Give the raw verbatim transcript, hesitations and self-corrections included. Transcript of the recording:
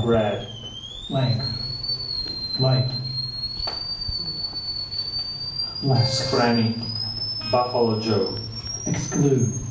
red. Length. Light. Black. Scranny. Buffalo Joe. Exclude.